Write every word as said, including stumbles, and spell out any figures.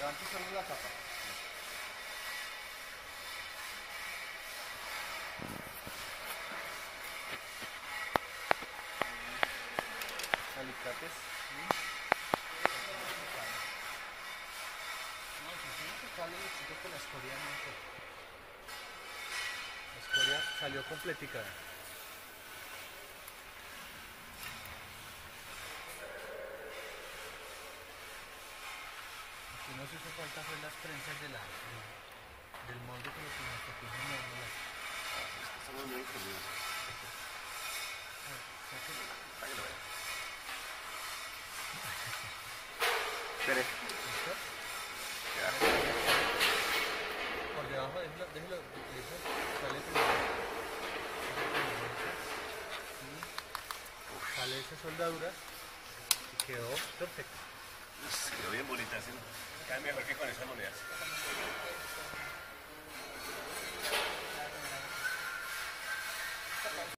Levante solo la tapa. Alicates. No, si tiene que sacarle el chico con la escoria no sé. La escoria salió completica. Aquí nos hizo falta fue las prensas de la, de, del molde que lo que nos tocó moverlas. Estamos muy jodidos. Para que lo vean. Espere. ¿Listo? Ya. Por debajo, déjelo, déjelo, eso sale primero. Sale esa soldadura y quedó perfecto. Quedó bien bonita, ¿sí? Cae mejor que con esas monedas.